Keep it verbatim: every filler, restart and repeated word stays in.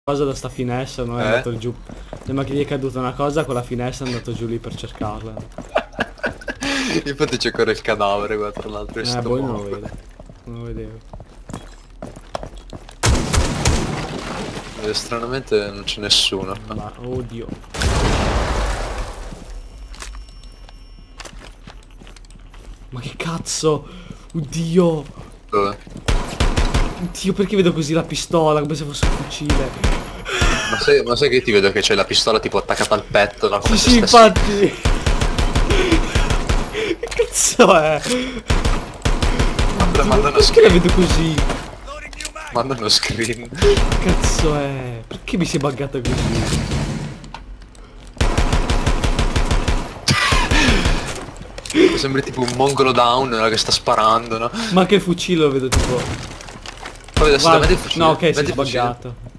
cosa da sta finestra, non è Eh? andato giù. Sembra che gli è caduta una cosa con la finestra, è andato giù lì per cercarla. Infatti c'è ancora il cadavere qua tra l'altro. Eh, poi non lo vedo. Non lo vedevo. E stranamente non c'è nessuno. Ma oddio. Ma che cazzo? Oddio. Dove? Oddio, perché vedo così la pistola come se fosse un fucile? Ma sai, ma sai che ti vedo che c'è la pistola tipo attaccata al petto, no? Come Sì, se sì, stessi- infatti. Che cazzo è? Manda, manda uno Perché la screen. vedo così? Manda uno screen. Che cazzo è? Perché mi si è buggata così? Sembri tipo un mongolo down, no, che sta sparando, no? Ma anche il fucile lo vedo tipo... Poi adesso Guarda, vedi il fucile. no, ok, si è Vedi il fucile. sbuggato.